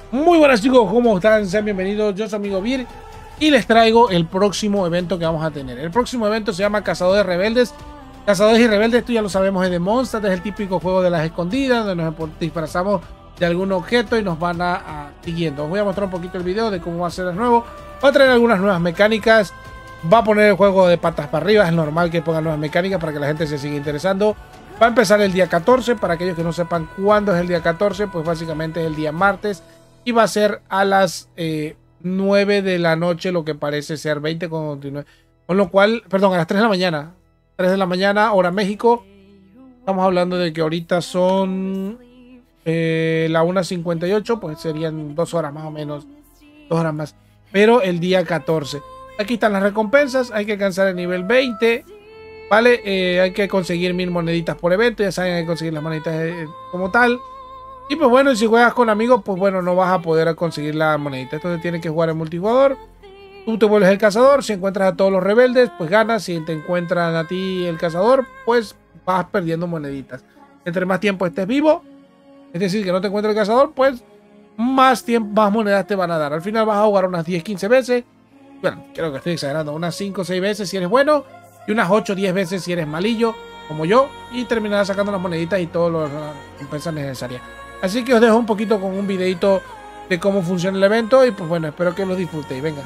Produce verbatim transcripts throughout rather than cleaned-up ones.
Muy buenas chicos, ¿cómo están? Sean bienvenidos, yo soy amigo Vir y les traigo el próximo evento que vamos a tener. El próximo evento se llama Cazadores Rebeldes. Cazadores y Rebeldes, esto ya lo sabemos, es de Mondstadt, es el típico juego de las escondidas, donde nos disfrazamos de algún objeto y nos van a, a siguiendo. Os voy a mostrar un poquito el video de cómo va a ser el nuevo. Va a traer algunas nuevas mecánicas, va a poner el juego de patas para arriba, es normal que pongan nuevas mecánicas para que la gente se siga interesando. Va a empezar el día catorce, para aquellos que no sepan cuándo es el día catorce, pues básicamente es el día martes. Y va a ser a las eh, nueve de la noche, lo que parece ser veinte con nueve. Con lo cual, perdón, a las tres de la mañana. tres de la mañana, hora México. Estamos hablando de que ahorita son eh, la una cincuenta y ocho, pues serían dos horas más o menos. Dos horas más. Pero el día catorce. Aquí están las recompensas. Hay que alcanzar el nivel veinte. Vale, eh, hay que conseguir mil moneditas por evento. Ya saben, hay que conseguir las moneditas eh, como tal. Y pues bueno, si juegas con amigos, pues bueno, no vas a poder conseguir la monedita. Entonces tienes que jugar en multijugador. Tú te vuelves el cazador. Si encuentras a todos los rebeldes, pues ganas. Si te encuentran a ti el cazador, pues vas perdiendo moneditas. Entre más tiempo estés vivo, es decir, que no te encuentre el cazador, pues más tiempo, más monedas te van a dar. Al final vas a jugar unas diez, quince veces. Bueno, creo que estoy exagerando. Unas cinco o seis veces si eres bueno. Y unas ocho o diez veces si eres malillo, como yo. Y terminarás sacando las moneditas y todas las recompensas necesarias. Así que os dejo un poquito con un videito de cómo funciona el evento y pues bueno, espero que lo disfrutéis. Venga.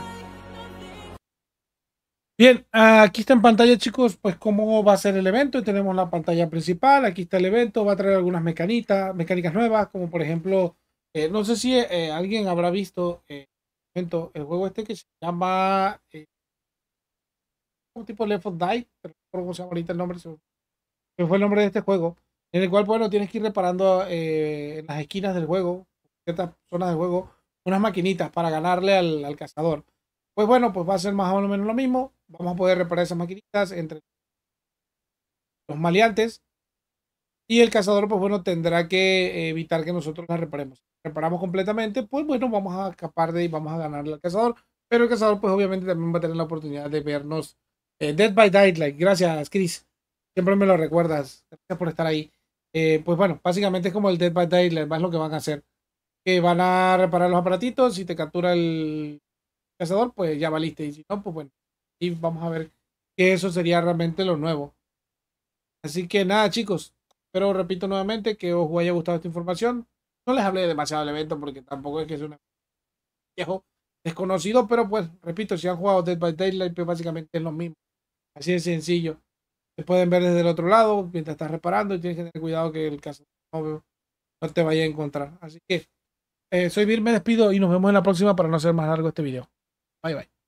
Bien, aquí está en pantalla chicos, pues cómo va a ser el evento. Tenemos la pantalla principal, aquí está el evento, va a traer algunas mecanitas, mecánicas nuevas, como por ejemplo, eh, no sé si eh, alguien habrá visto eh, el juego este que se llama eh, un tipo Left four Dead, pero no recuerdo cómo se llama ahorita el nombre, que fue el nombre de este juego, en el cual, bueno, tienes que ir reparando eh, en las esquinas del juego, ciertas zonas del juego, unas maquinitas para ganarle al, al cazador. Pues bueno, pues va a ser más o menos lo mismo. Vamos a poder reparar esas maquinitas entre los maleantes. Y el cazador, pues bueno, tendrá que evitar que nosotros las reparemos. Reparamos completamente, pues bueno, vamos a escapar de ahí, vamos a ganarle al cazador. Pero el cazador, pues obviamente también va a tener la oportunidad de vernos eh, Dead by Daylight. Gracias, Chris. Siempre me lo recuerdas. Gracias por estar ahí. Eh, pues bueno, básicamente es como el Dead by Daylight, más lo que van a hacer. Que van a reparar los aparatitos. Si te captura el cazador, pues ya valiste. Y si no, pues bueno. Y vamos a ver que eso sería realmente lo nuevo. Así que nada, chicos. Pero repito nuevamente que os haya gustado esta información. No les hablé demasiado del evento porque tampoco es que es un viejo desconocido, pero pues repito, si han jugado Dead by Daylight, pues básicamente es lo mismo. Así de sencillo. Se pueden ver desde el otro lado mientras estás reparando y tienes que tener cuidado que el caso no, no te vaya a encontrar. Así que eh, soy Vir, me despido y nos vemos en la próxima para no hacer más largo este video. Bye bye.